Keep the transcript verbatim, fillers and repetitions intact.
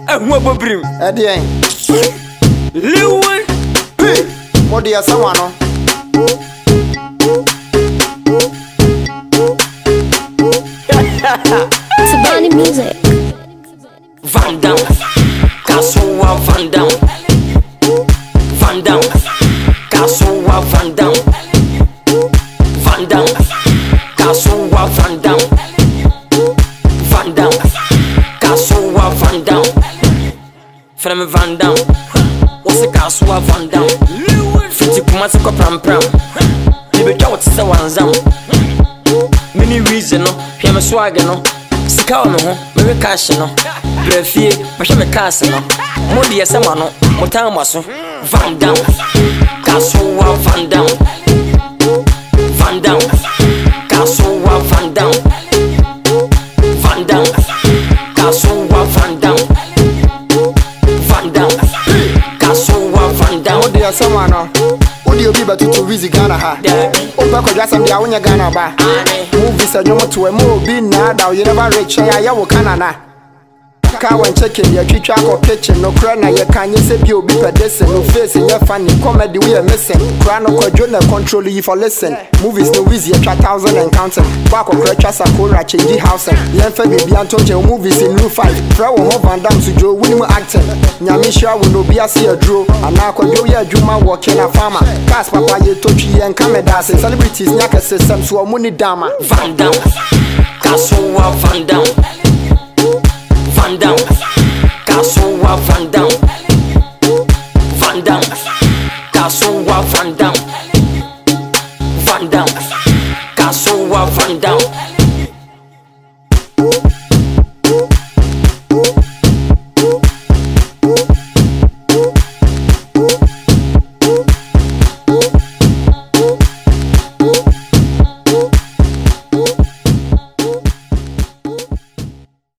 ehwo bobrim e de en liwe hey mo de asawa no Sabani music. Van Dam, Kassowa Van Dam, Van Dam, Kassowa Van Dam, Van Dam, Kassowa Van Dam, Van Dam, Kassowa Van Dam, From Van Dam, what's a Kassowa Van Dam? Fifty Kumasi ko pram pram, Libe Jawat se wanzam. Many reason no, hear me swag no. Sika no ho, me cash no. Brefie, me me cash no. Mo de yesema no, mo tan maso. Van Dam, Kassowa Van Dam, Van Dam, Kassowa Van Dam, Van Dam, Kassowa Van Dam, Van Dam, Kassowa Van Dam. mo de asawa no odi obi batutu wizi Ghana ha oba ko jasam dia wonya Ghana ba movies anyomo to e mo obi na da you never reach ya ya wo Canada ka wan chicken ya twitwa ko kitchen no kra na ye kanye se bi obi pedese no face ye funny comedy we are missing kra no kwadwo na control you for listen movies no wizi ya thousand and counting ba ko kra twa sakora change house ye fa bibi antonje movies in roof five fra wo ho Van Dam to jo wini mu acting nyame sha wo no bia se aduro ana kwadwo ye adwuma working na farmer cars papa ye totwi ye nkameda celebrities nyaka system so mo ni dama Van Dam, Kassowa Van Dam.